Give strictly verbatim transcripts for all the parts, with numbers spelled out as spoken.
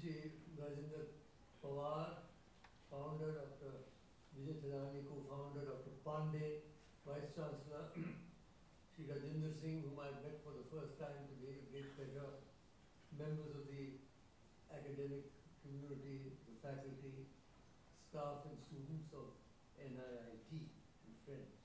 Shri Rajendra Pawar, founder, Doctor Vijay Thadani, co-founder, Doctor Pandey, Vice Chancellor, Shri Rajendra Singh, whom I met for the first time today, a great pleasure, members of the academic community, the faculty, staff and students of N I I T and friends.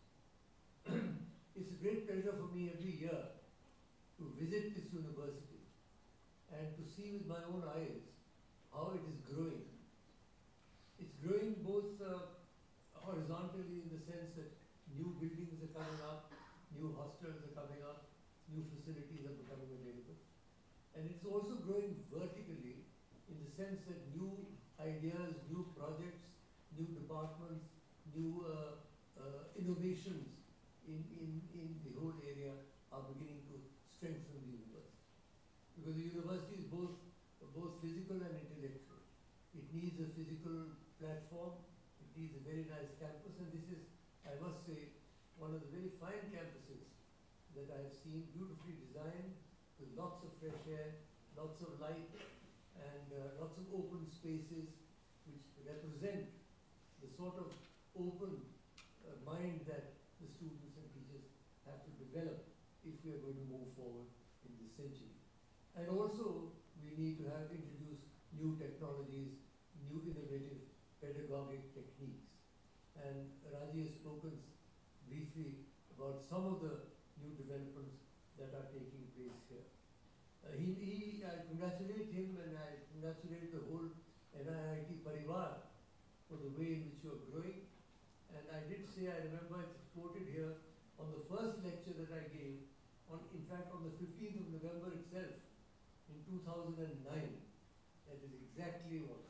It's a great pleasure for me every year to visit this university and to see with my own eyes how it is growing. It's growing both uh, horizontally in the sense that new buildings are coming up, new hostels are coming up, new facilities are becoming available. And it's also growing vertically in the sense that new ideas, new projects, new departments, new uh, uh, innovations in, in, in the whole area are beginning to strengthen the university. Because the university is both, both physical and intellectual. It needs a physical platform, it needs a very nice campus, and this is, I must say, one of the very fine campuses that I have seen, beautifully designed, with lots of fresh air, lots of light, and uh, lots of open spaces which represent the sort of open uh, mind that the students and teachers have to develop if we are going to move forward in this century. And also, we need to have introduced new technologies, new innovative pedagogic techniques. And Raji has spoken briefly about some of the new developments that are taking place here. Uh, he, he, I congratulate him and I congratulate the whole N I I T Parivar for the way in which you are growing. And I did say, I remember it's quoted here, on the first lecture that I gave, on, in fact on the fifteenth of November itself, in two thousand nine, that is exactly what,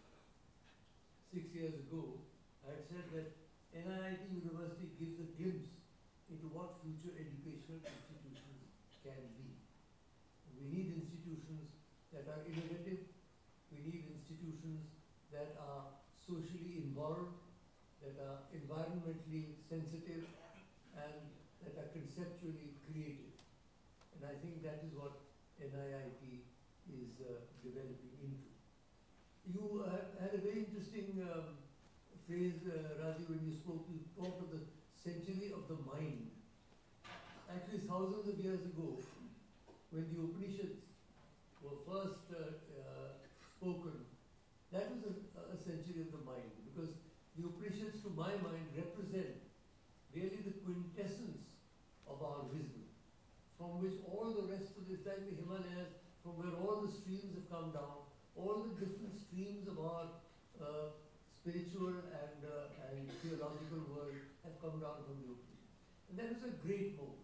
six years ago, I had said that N I I T University gives a glimpse into what future educational institutions can be. We need institutions that are innovative, we need institutions that are socially involved, that are environmentally sensitive, and that are conceptually creative. And I think that is what N I I T is uh, developing into. You uh, had a very interesting um, phrase, uh, Raji, when you spoke, you talked of the century of the mind. Actually, thousands of years ago, when the Upanishads were first uh, uh, spoken, that was a, a century of the mind, because the Upanishads, to my mind, represent really the quintessence of our wisdom, from which all the rest of this, like the Himalayas, from where all the streams have come down, all the different streams of our uh, spiritual and, uh, and theological world have come down from the Upanishads. And that was a great moment.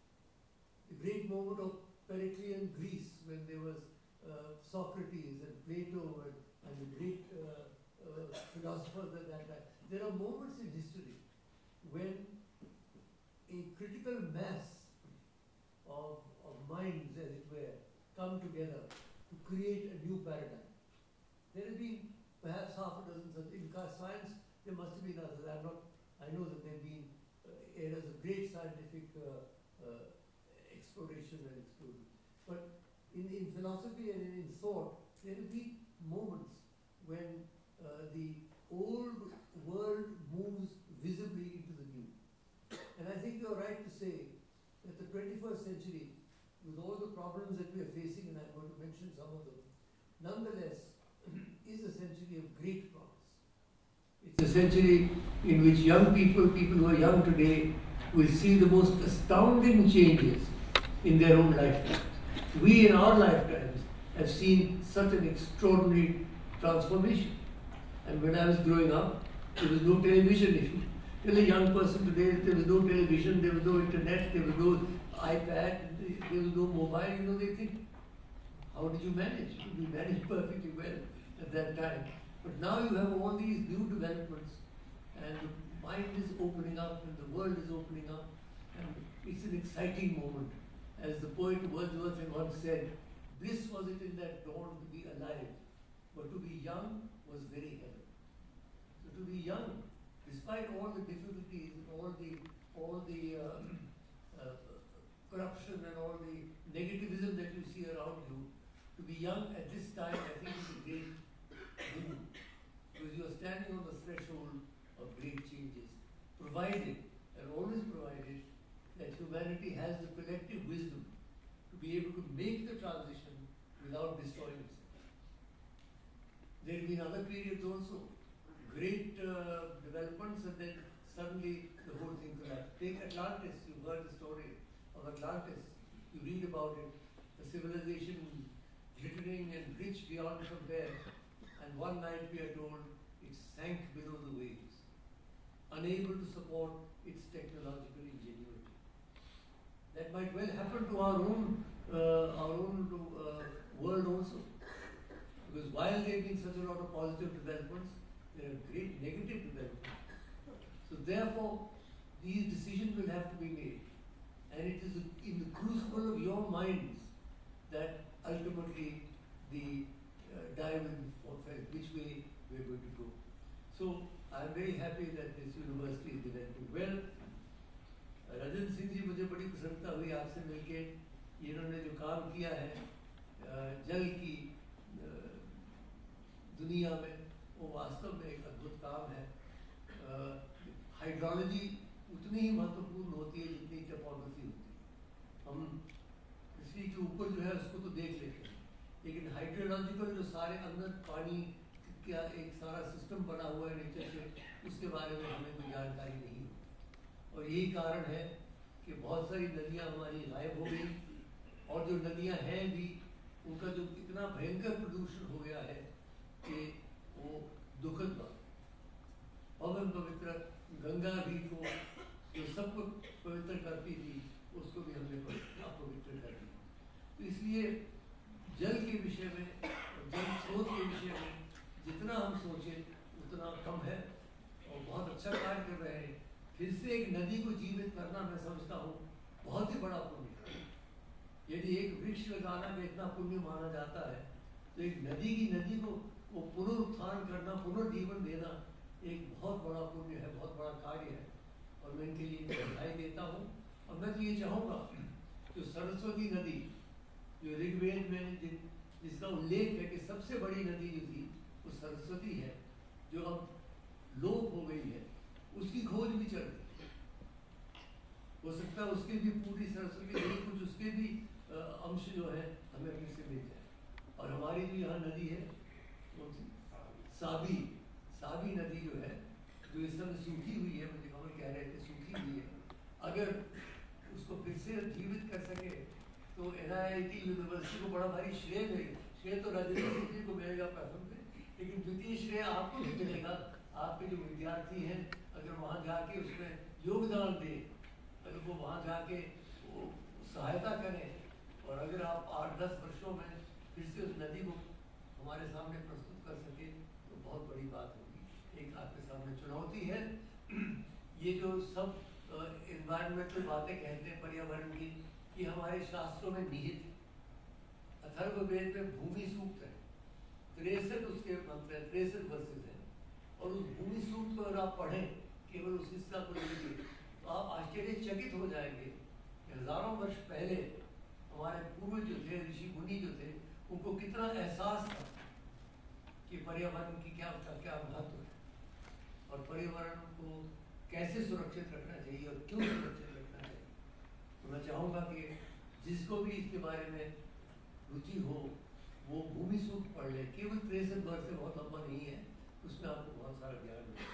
A great moment of Periclean Greece, when there was uh, Socrates and Plato and, and the great uh, uh, philosophers at that time. There are moments in history when a critical mass of, of minds, as it were, come together to create a new paradigm. There have been perhaps half a dozen such. In science, there must have been others. I'm not, I know that there have been uh, areas of great scientific uh, uh, exploration and explosion. But in, in philosophy and in thought, there have been moments when uh, the old world moves visibly into the new. And I think you're right to say that the twenty-first century, with all the problems that we are facing, and I'm going to mention some of them, nonetheless, is a century of great promise. It's a century in which young people, people who are young today, will see the most astounding changes in their own lifetimes. We in our lifetimes have seen such an extraordinary transformation. And when I was growing up, there was no television. If you tell a young person today that there was no television, there was no internet, there was no iPad, there was no mobile, you know, they think, how did you manage? You managed perfectly well at that time. But now you have all these new developments, and the mind is opening up, and the world is opening up, and it's an exciting moment. As the poet Wordsworth had once said, bliss was it in that dawn to be alive, but to be young was very heaven. So to be young, despite all the difficulties and all the all the uh, uh, corruption and all the negativism that you see around you, to be young at this time, I think, is a great standing on the threshold of great changes, provided, and always provided, that humanity has the collective wisdom to be able to make the transition without destroying itself. There have been other periods also, great uh, developments, and then suddenly the whole thing collapsed. Take Atlantis, you've heard the story of Atlantis, you read about it, a civilization glittering and rich beyond compare, and one night we are told it sank below the waves, unable to support its technological ingenuity. That might well happen to our own, uh, our own uh, world also. Because while there have been such a lot of positive developments, there are great negative developments. So therefore, these decisions will have to be made. And it is in the crucible of your minds that ultimately the uh, diamond falls, which way we are going to go. So I am very happy that this university is developing well. Rajan Singh ji, मुझे बड़ी प्रसन्नता हुई आपसे मिलके, इन्होंने जो काम किया है जल की दुनिया में, वो वास्तव में एक अद्भुत काम है। हाइड्रोलॉजी उतनी ही महत्वपूर्ण होती है जितनी टोपोग्राफी होती है। हम पृथ्वी के ऊपर जो है उसको तो देख लेते हैं, लेकिन हाइड्रोलॉजिकल जो सारे अंदर पानी का एक सारा सिस्टम बना हुआ है नेचर से, उसके बारे में हमें कोई जानकारी नहीं है। और यही कारण है कि बहुत सारी नदियाँ हमारी गायब हो गई, और जो नदियाँ हैं भी उनका जो इतना भयंकर प्रदूषण हो गया है कि वो दुखद बात। पवन पवित्र गंगा भी को जो सबको पवित्र करती थी, उसको भी हमने अपवित्र कर दिया। तो इसलिए जल के विषय में, जल स्रोत के विषय में जितना हम सोचें उतना कम है, और बहुत अच्छा कार्य कर रहे हैं। फिर से एक नदी को जीवित करना, मैं समझता हूँ बहुत ही बड़ा पुण्य। यदि एक वृक्ष लगाना में इतना पुण्य माना जाता है, तो एक नदी की नदी को वो पुनरुत्थान करना, पुनर्जीवन देना एक बहुत बड़ा पुण्य है, बहुत बड़ा कार्य है, और मैं इनके लिए बधाई देता हूँ। और मैं तो ये चाहूँगा जो सरस्वती नदी, जो ऋग्वेद में जिन जिसका उल्लेख है कि सबसे बड़ी नदी जो थी वो सरस्वती है, जो अब लोप हो गई है, उसकी खोज भी चल रही है। हो सकता है उसके भी पूरी सरस्वती नहीं, कुछ उसके भी अंश जो है हमें फिर से मिल जाए। और हमारी जो यहाँ नदी है वो साबी साबी नदी जो है, जो इस समय सूखी हुई है, मुझे कमल कह रहे थे सूखी हुई है, अगर उसको फिर से जीवित कर सके तो N I I T university को बड़ा भारी श्रेय मिलेगा। श्रेय तो राजेंद्र सिंह जी को मिलेगा प्रथम में, लेकिन द्वितीय श्रेय आपको भी मिलेगा। आपके जो विद्यार्थी हैं अगर वहाँ जाके उसमें योगदान दें, अगर वो वहाँ जाके वो सहायता करें, और अगर आप आठ दस वर्षों में फिर से उस नदी को हमारे सामने प्रस्तुत कर सके तो बहुत बड़ी बात होगी। एक आपके सामने चुनौती है, ये जो सब एनवायरमेंटल बातें कहते हैं पर्यावरण की, कि हमारे शास्त्रों में निहित है। अथर्ववेद में भूमि सूक्त है, तिरसठ उसके मंत्र है, तिरसठ वर्सेस हैं, और उस भूमि सूक्त को अगर आप पढ़ें केवल उस हिस्सा को लीजिए तो आप आश्चर्यचकित हो जाएंगे कि हजारों वर्ष पहले हमारे पूर्वज जो थे, ऋषि मुनि जो थे, उनको कितना एहसास था कि पर्यावरण की क्या क्या महत्व है, और पर्यावरण को कैसे सुरक्षित रखना चाहिए और क्यों सुरक्षित रखना चाहिए। तो मैं चाहूँगा कि जिसको भी इसके बारे में रुचि हो वो भूमि सूक्त पढ़ ले। केवल तिरसठ वर्ष से बहुत लंबा नहीं है, उसमें आपको बहुत सारा ज्ञान मिलेगा।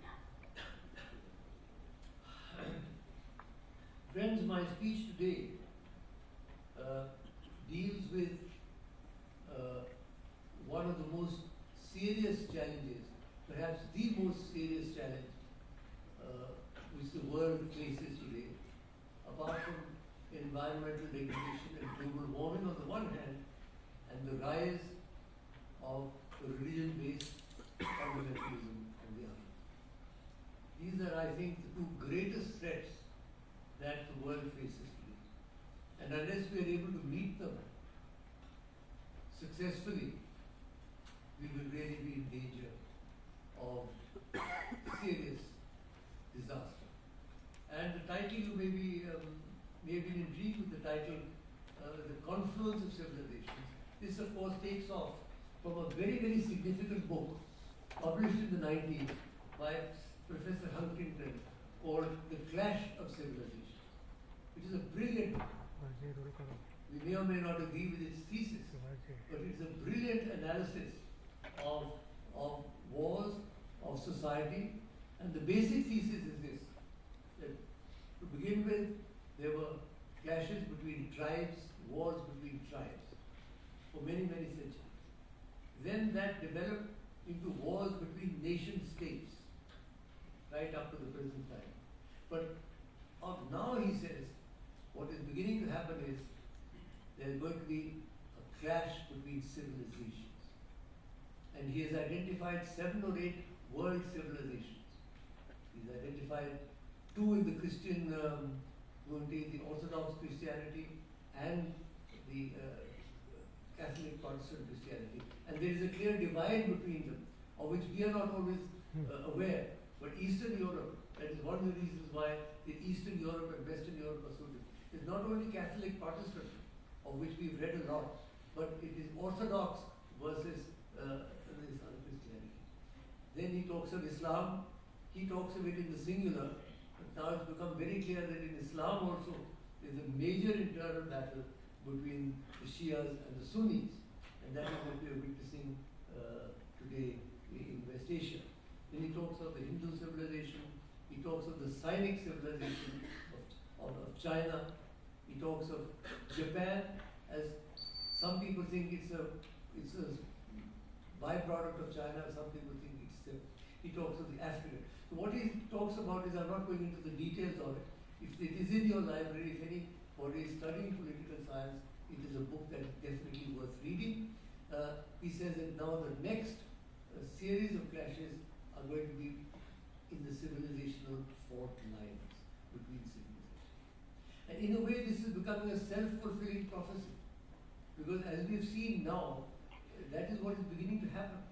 Friends, my speech today uh, deals with uh, one of the most serious challenges, perhaps the most serious challenge uh, which the world faces today, apart from environmental degradation and global warming on the one hand, and the rise of religion-based fundamentalism on the other. These are, I think, the two greatest threats that the world faces today. And unless we are able to meet them successfully, we will really be in danger of serious disaster. And the title, you may be, um, may have been intrigued with the title, uh, The Confluence of Civilizations. This, of course, takes off from a very, very significant book published in the nineties by Professor Huntington called The Clash of Civilizations, which is a brilliant book. We may or may not agree with its thesis, but it's a brilliant analysis of, of wars, of society, and the basic thesis is this, that to begin with, there were clashes between tribes, wars between tribes, for many, many centuries. Then that developed into wars between nation states, right up to the present time. But uh, now he says, what is beginning to happen is, there's going to be a clash between civilizations. And he has identified seven or eight world civilizations. He's identified two in the Christian, um, the Orthodox Christianity and the uh, Catholic Protestant Christianity. And there is a clear divide between them, of which we are not always uh, aware. But Eastern Europe, that is one of the reasons why the Eastern Europe and Western Europe are so different. It's not only Catholic Protestant, of which we've read a lot, but it is Orthodox versus uh, this other Christianity. Then he talks of Islam. He talks of it in the singular, but now it's become very clear that in Islam also there's a major internal battle between the Shias and the Sunnis, and that is what we are witnessing uh, today in West Asia. Then he talks of the Hindu civilization. He talks of the Sinic civilization of, of, of China. He talks of Japan as some people think it's a it's a byproduct of China. Some people think it's a, he talks of the African. So what he talks about is, I'm not going into the details of it. If it is in your library, if anybody is studying political science, it is a book that is definitely worth reading. Uh, he says that now the next uh, series of clashes are going to be in the civilizational fault lines between civilizations. And in a way, this is becoming a self-fulfilling prophecy. Because as we've seen now, that is what is beginning to happen.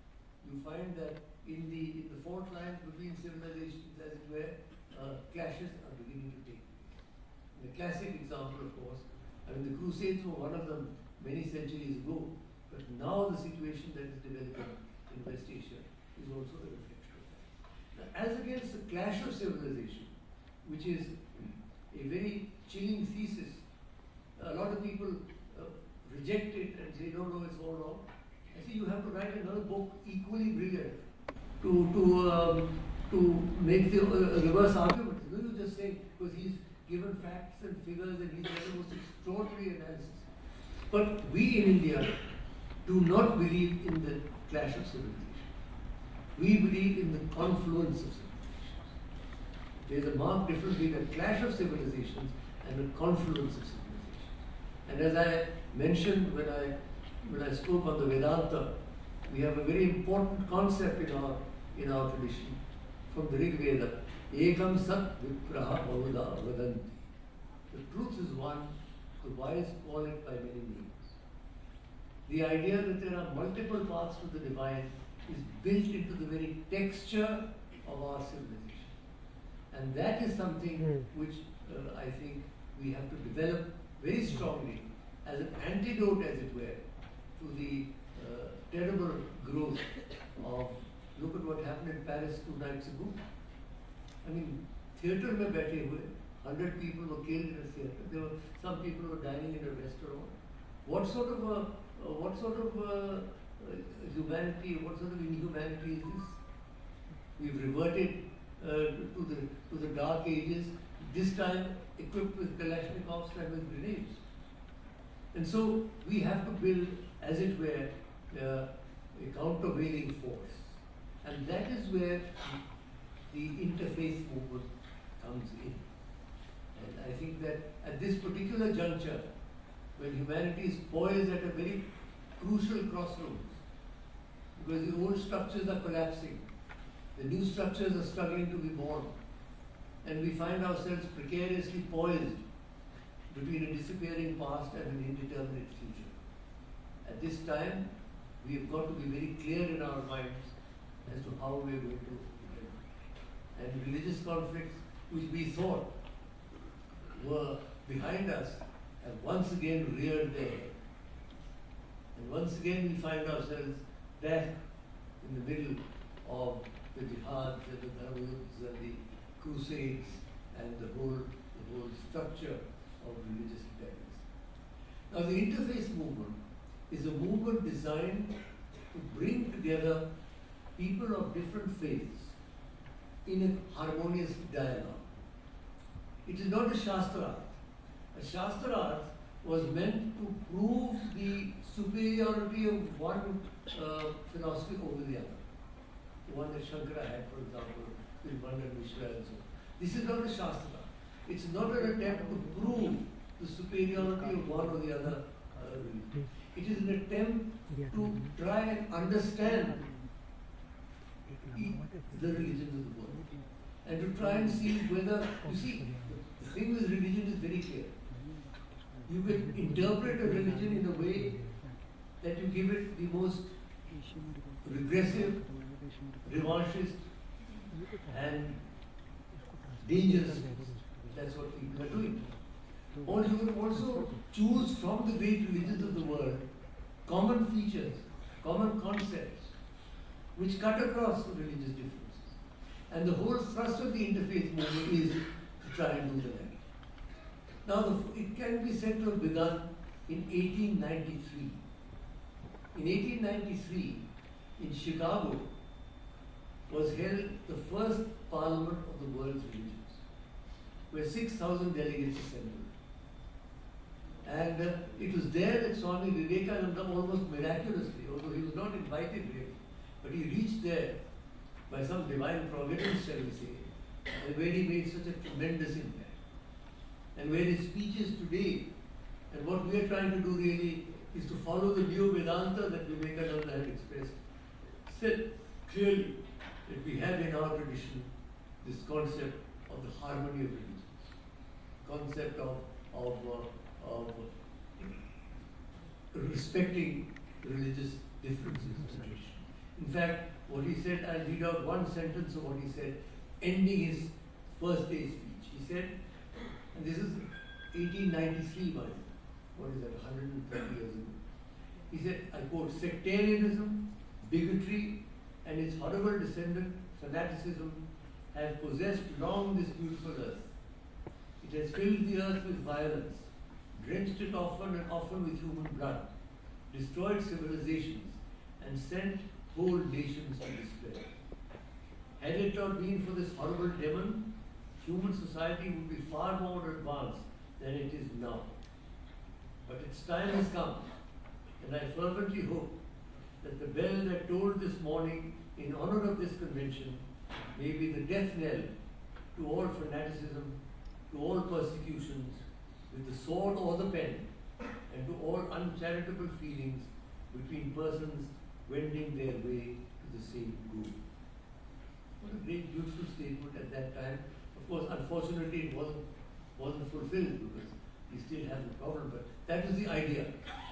You find that in the, in the fault lines between civilizations, as it were, uh, clashes are beginning to take place. The classic example, of course, I mean, the Crusades were one of them many centuries ago, but now the situation that is developing in West Asia is also a reflection of that. Now, as against the clash of civilization, which is a very chilling thesis, a lot of people uh, reject it and say, no, no, it's all wrong. I say you have to write another book equally brilliant to to um, to make the uh, reverse argument. You know, you just say, because he's given facts and figures and he's done the most extraordinary analysis. But we in India do not believe in the clash of civilizations. We believe in the confluence of civilizations. There is a marked difference between a clash of civilizations and a confluence of civilizations. And as I mentioned when I when I spoke on the Vedanta, we have a very important concept in our in our tradition from the Rig Veda. Ekam sat vipraha bahuda vadanti. The truth is one, the wise call it by many names. The idea that there are multiple paths to the divine is built into the very texture of our civilization. And that is something mm. which uh, I think we have to develop very strongly as an antidote, as it were, to the uh, terrible growth of, look at what happened in Paris two nights ago. I mean, theatre mein baithe hue, hundred people were killed in a theatre. There were some people who were dining in a restaurant. What sort of a, uh, what sort of uh, uh, humanity, what sort of inhumanity is this? We've reverted uh, to the to the dark ages. This time equipped with Kalashnikovs and with grenades. And so we have to build, as it were, uh, a countervailing force. And that is where the interfaith movement comes in. And I think that at this particular juncture, when humanity is poised at a very crucial crossroads, because the old structures are collapsing, the new structures are struggling to be born, and we find ourselves precariously poised between a disappearing past and an indeterminate future. At this time, we have got to be very clear in our minds as to how we are going to live. And religious conflicts, which we thought were behind us, have once again reared their head. And once again we find ourselves back in the middle of the jihads and the dharmas and the crusades and the whole, the whole structure of religious independence. Now the interfaith movement is a movement designed to bring together people of different faiths in a harmonious dialogue. It is not a Shastra. A Shastra was meant to prove the superiority of one uh, philosophy over the other. The one that Shankara had, for example, with Mandan Mishra and so on. This is not a Shastra. It's not an attempt to prove the superiority of one or the other uh, religion. It is an attempt to try and understand the religions of the world. And to try and see whether, you see, the thing with religion is very clear. You can interpret a religion in a way that you give it the most regressive, revanchist, and dangerous. That's what people are doing. Or you can also choose from the great religions of the world common features, common concepts, which cut across the religious differences. And the whole thrust of the interfaith movement is to try and do that. Now, the, it can be said to have begun in eighteen ninety-three. In eighteen ninety-three, in Chicago, was held the first parliament of the world's religions, where six thousand delegates assembled. And uh, it was there that Swami Vivekananda almost miraculously, although he was not invited really, but he reached there by some divine providence, shall we say, and where he made such a tremendous impact. And where his speeches today, and what we are trying to do really is to follow the Neo Vedanta that Vivekananda had expressed, said clearly that we have in our tradition this concept of the harmony of religions, concept of, of, uh, of respecting religious differences in tradition. In fact, what he said, I'll read out one sentence of what he said, ending his first day speech. He said, and this is eighteen ninety-three, by what is that, one hundred thirty years ago. He said, I quote, sectarianism, bigotry, and its horrible descendant, fanaticism, have possessed long this beautiful earth. It has filled the earth with violence, drenched it often and often with human blood, destroyed civilizations, and sent whole nations to despair. Had it not been for this horrible demon, human society would be far more advanced than it is now. But its time has come, and I fervently hope that the bell that tolled this morning in honor of this convention may be the death knell to all fanaticism, to all persecutions, with the sword or the pen, and to all uncharitable feelings between persons wending their way to the same goal. What a great, beautiful statement at that time. Of course, unfortunately, it wasn't, wasn't fulfilled because we still have the problem, but that was the idea.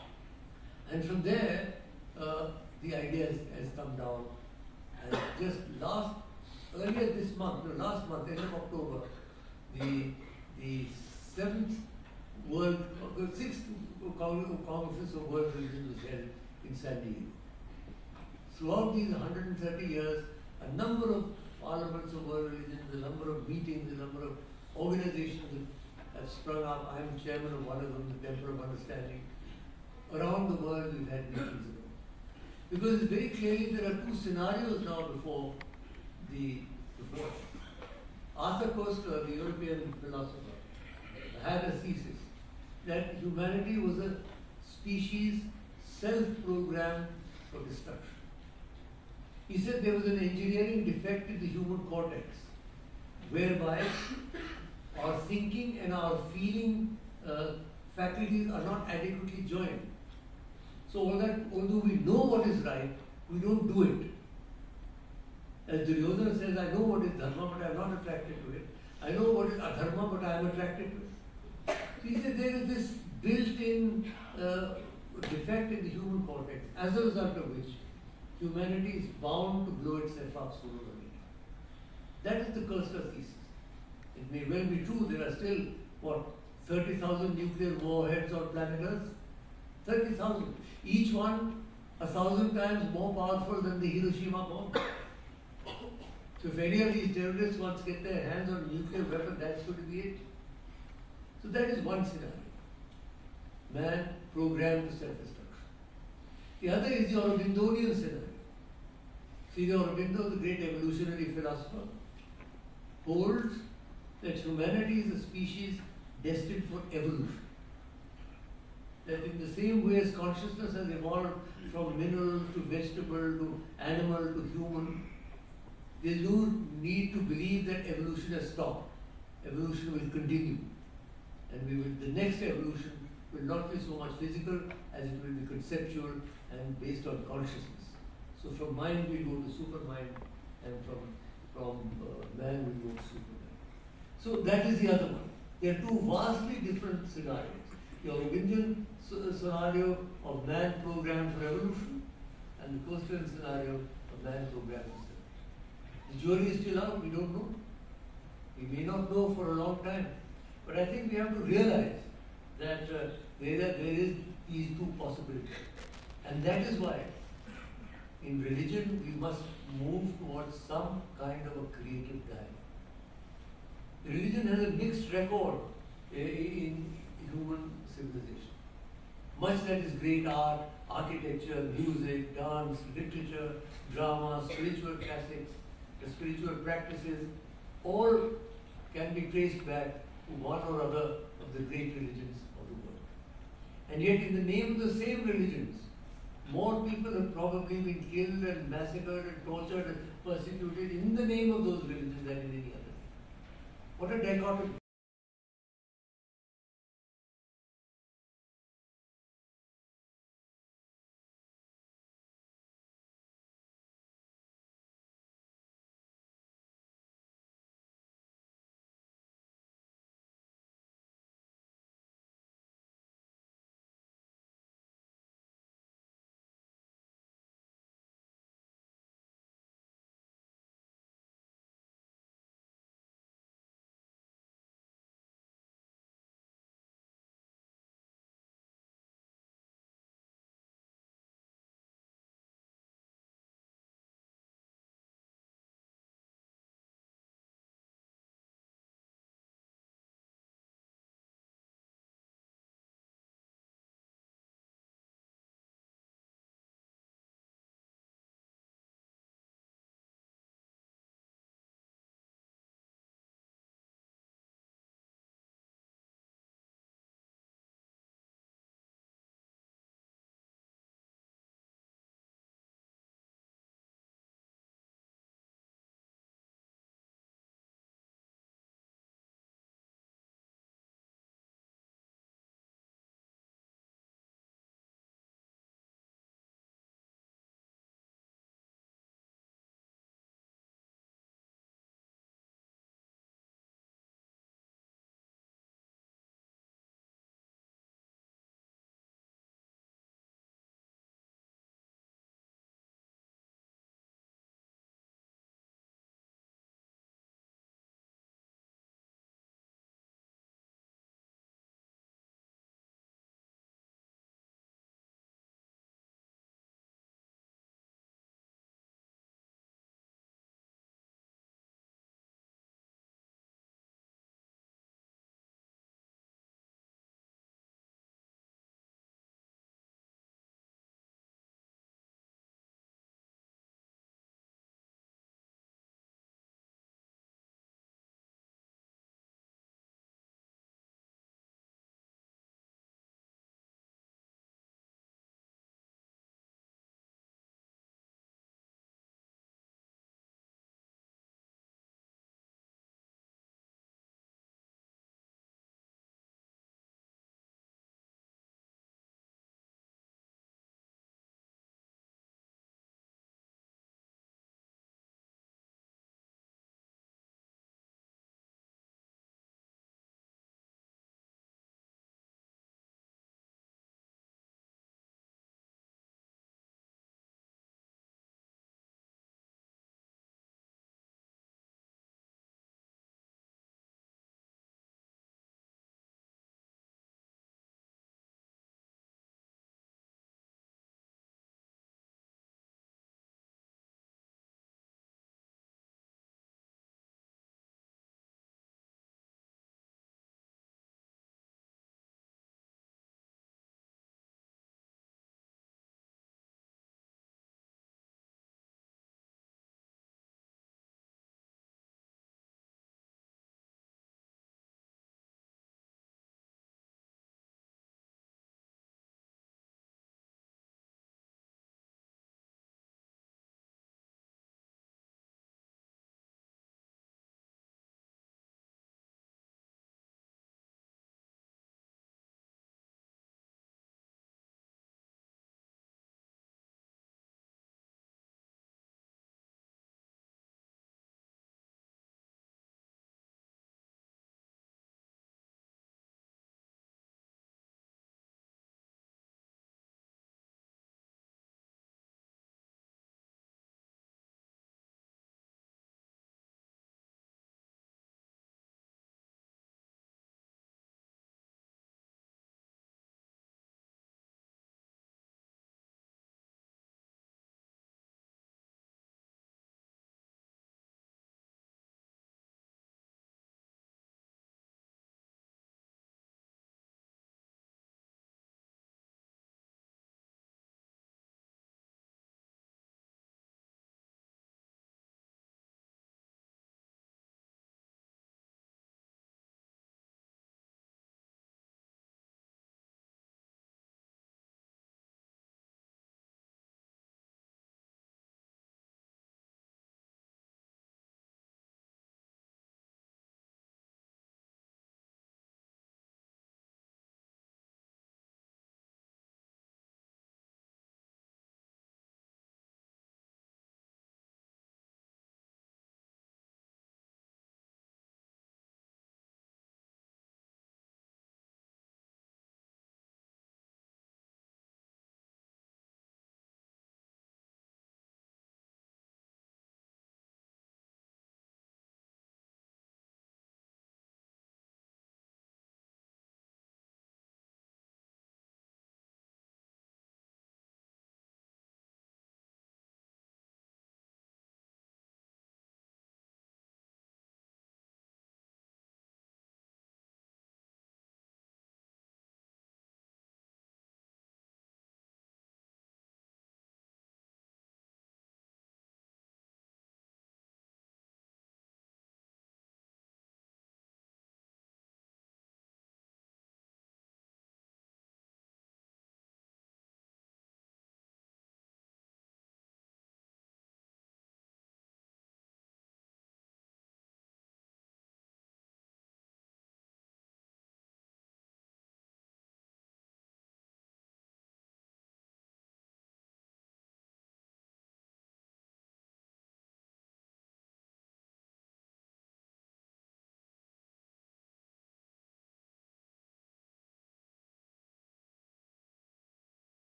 And from there, uh, the idea has, has come down. And just last, earlier this month, no, last month, end of October, the, the seventh World, the sixth Congress of World Religion was held in San Diego. Throughout these one hundred thirty years, a number of parliaments of world religions, a number of meetings, a number of organizations have sprung up. I am chairman of one of them, the Temple of Understanding. Around the world we've had meetings of them. Because it's very clearly there are two scenarios now before the before. Arthur Koestler, the European philosopher, had a thesis that humanity was a species self-programmed for destruction. He said there was an engineering defect in the human cortex, whereby our thinking and our feeling uh, faculties are not adequately joined. So all that, although we know what is right, we don't do it. As Duryodhana says, I know what is dharma, but I am not attracted to it. I know what is adharma, but I am attracted to it. So he said there is this built-in uh, defect in the human cortex, as a result of which humanity is bound to blow itself up sooner or later. That is the Koestler thesis. It may well be true, there are still, what, thirty thousand nuclear warheads on planet Earth? thirty thousand. Each one a thousand times more powerful than the Hiroshima bomb. So if any of these terrorists want to get their hands on a nuclear weapon, that's going to be it. So that is one scenario. Man programmed to self-destruction. The other is the Aurobindonian scenario. See, the Aurobindo, the great evolutionary philosopher, holds that humanity is a species destined for evolution. That in the same way as consciousness has evolved from mineral to vegetable to animal to human, there is no need to believe that evolution has stopped. Evolution will continue. And we will, the next evolution will not be so much physical as it will be conceptual and based on consciousness. So from mind we go to supermind, and from, from uh, man we go to superman. So that is the other one. There are two vastly different scenarios. The Aurobidian scenario of man programmed for evolution, and the Coastal scenario of man programmed for self. The jury is still out, we don't know. We may not know for a long time. But I think we have to realize that uh, there, are, there is these two possibilities. And that is why in religion we must move towards some kind of a creative dialogue. Religion has a mixed record uh, in human civilization. Much that is great art, architecture, music, dance, literature, drama, spiritual classics, the spiritual practices, all can be traced back to one or other of the great religions of the world. And yet in the name of the same religions, more people have probably been killed and massacred and tortured and persecuted in the name of those religions than in any other. What a dichotomy.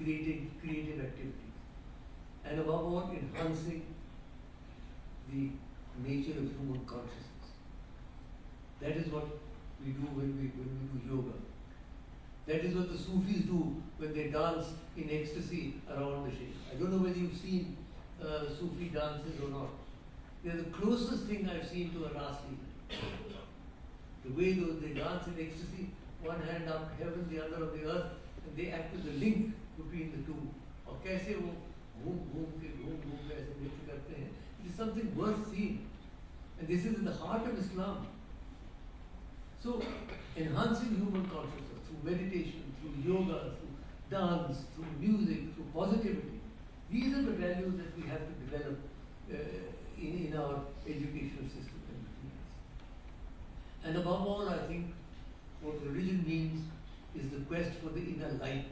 creative, creative activities. And above all, enhancing the nature of human consciousness. That is what we do when we, when we do yoga. That is what the Sufis do when they dance in ecstasy around the Shaykh. I don't know whether you've seen uh, Sufi dances or not. They are the closest thing I've seen to a Rasi. The way those, they dance in ecstasy, one hand up heaven, the other on the earth, and they act as a link between the two. और कैसे वो घूम घूम के घूम घूम के ऐसे नृत्य करते हैं. It is something worth seeing. And this is in the heart of Islam. So, enhancing human consciousness through meditation, through yoga, through dance, through music, through positivity. These are the values that we have to develop uh, in, in our educational system. And above all, I think what religion means is the quest for the inner light.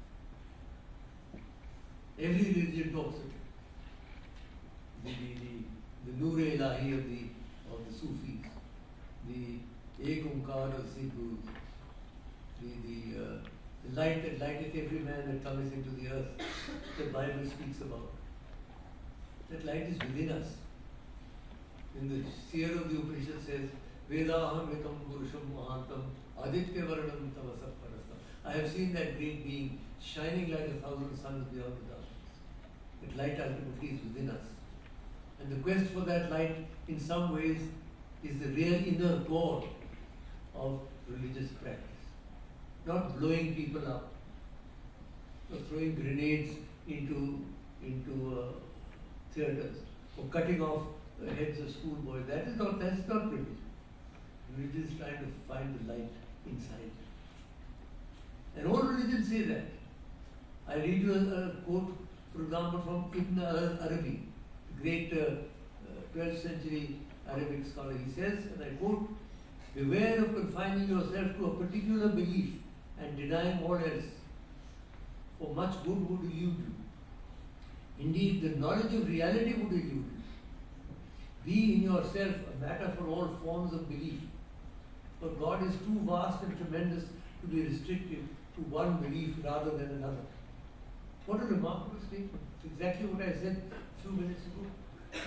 Every religion talks of it. The, the, the, the Nur-e-Ilahi of the, of the Sufis, the Ek Onkar of Sikh Gurus, the, the, uh, the light that lighteth every man that cometh into the earth, the Bible speaks about. That light is within us. In the seer of the Upanishad says, Vedaham Vitam Purusham Mahantam Aditya Varanam Tavasap Parastam. I have seen that great being shining like a thousand suns beyond the darkness. That light ultimately is within us. And the quest for that light, in some ways, is the real inner core of religious practice. Not blowing people up, or throwing grenades into, into uh, theatres, or cutting off the heads of schoolboys. That is not, that's not religion. Religion is trying to find the light inside. And all religions say that. I read you a, a quote, for example, from Ibn Arabi, the great uh, uh, twelfth century Arabic scholar. He says, and I quote, beware of confining yourself to a particular belief and denying all else, for much good would you do. Indeed, the knowledge of reality would you do. Be in yourself a matter for all forms of belief. For God is too vast and tremendous to be restricted to one belief rather than another. What a remarkable statement. It's exactly what I said a few minutes ago.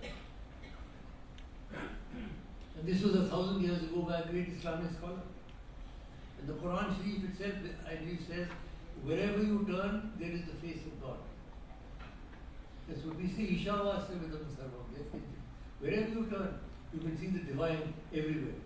And this was a thousand years ago by a great Islamic scholar. And the Quran Sharif itself, I believe, says, wherever you turn, there is the face of God. That's what we say, Ishavasya Vidam Sarvam. Wherever you turn, you can see the divine everywhere.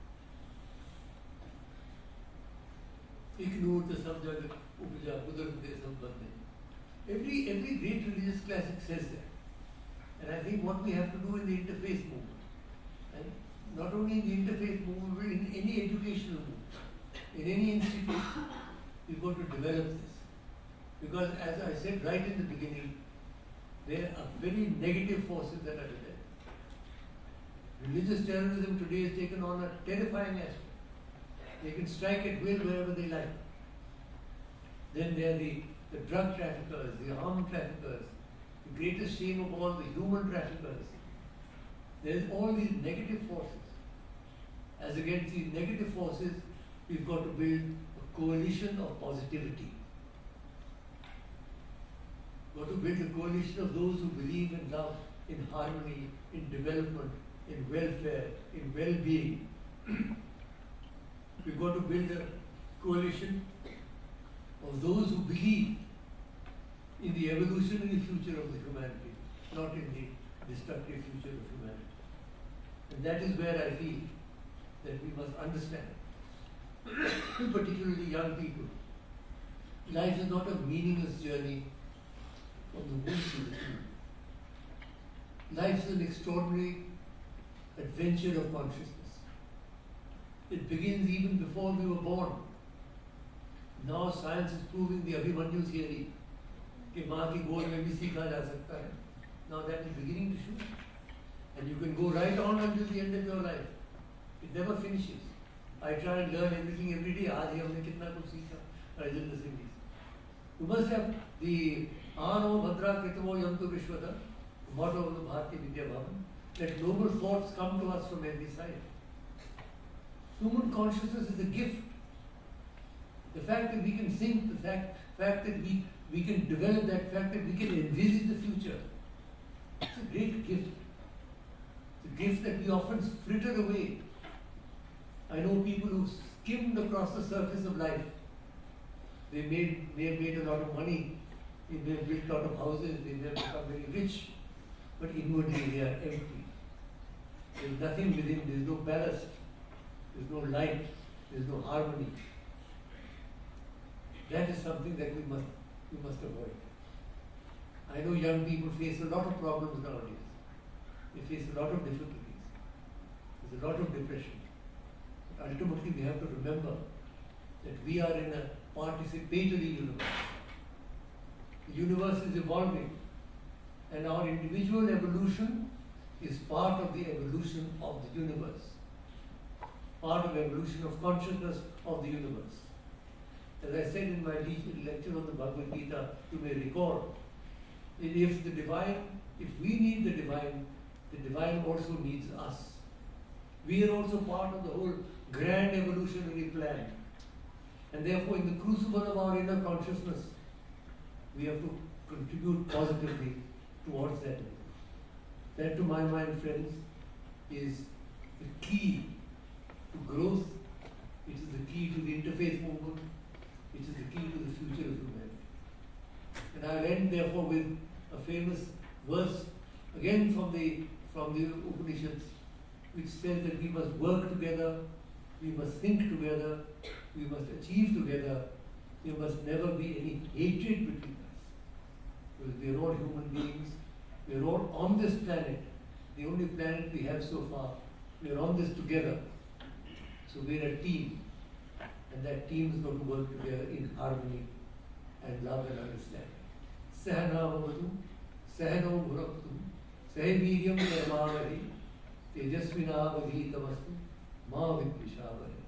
Ignore the subject, Upaja, Buddha-Buddha, Sambandhe. Every, every great religious classic says that. And I think what we have to do in the interfaith movement, and not only in the interfaith movement, but in any educational movement, in any institution, we've got to develop this. Because as I said right in the beginning, there are very negative forces that are there. Religious terrorism today has taken on a terrifying aspect. They can strike at will wherever they like. Then there are the, the drug traffickers, the arm traffickers, the greatest shame of all, the human traffickers. There's all these negative forces. As against these negative forces, we've got to build a coalition of positivity. We've got to build a coalition of those who believe in love, in harmony, in development, in welfare, in well-being. We've got to build a coalition of those who believe in the evolutionary future of the humanity, not in the destructive future of humanity. And that is where I feel that we must understand, particularly young people, life is not a meaningless journey from the womb to the tomb. Life is an extraordinary adventure of consciousness. It begins even before we were born. Now science is proving the Abhimanyu theory कि माँ की गोद में भी सीखा जा सकता है. Now that is beginning to shoot. And you can go right on until the end of your life. It never finishes. I try and learn everything every day. आज ही हमने कितना कुछ सीखा Rajendra Singh ji. You must have the Ano Bhadra Kritavo Yantu Vishwata, motto of the Bharati Vidya Bhavan, that noble thoughts come to us from every side. Human consciousness is a gift. The fact that we can think, the fact, fact that we we can develop that fact that we can envisage the future. It's a great gift. It's a gift that we often fritter away. I know people who skimmed across the surface of life. They made, may have made a lot of money, they may have built a lot of houses, they may have become very rich, but inwardly they are empty. There's nothing within, there's no ballast, there's no light, there's no harmony. That is something that we must, we must avoid. I know young people face a lot of problems nowadays. They face a lot of difficulties. There's a lot of depression. But ultimately we have to remember that we are in a participatory universe. The universe is evolving, and our individual evolution is part of the evolution of the universe, part of the evolution of consciousness of the universe. As I said in my lecture on the Bhagavad Gita, you may recall, if the divine, if we need the divine, the divine also needs us. We are also part of the whole grand evolutionary plan. And therefore, in the crucible of our inner consciousness, we have to contribute positively towards that. That, to my mind, friends, is the key to growth. It is the key to the interfaith movement. It is the key to the future of humanity. And I'll end, therefore, with a famous verse, again from the, from the Upanishads, which says that we must work together, we must think together, we must achieve together, there must never be any hatred between us. Because we are all human beings, we are all on this planet, the only planet we have so far. We are on this together. So we are a team. And that team is going to work together in harmony and love and understanding. Sahanavavatu, Sahano Bhuraktu, Sahiviryam Karmavahi, Tejasvinavadhitamastu, Ma Vidvishavare.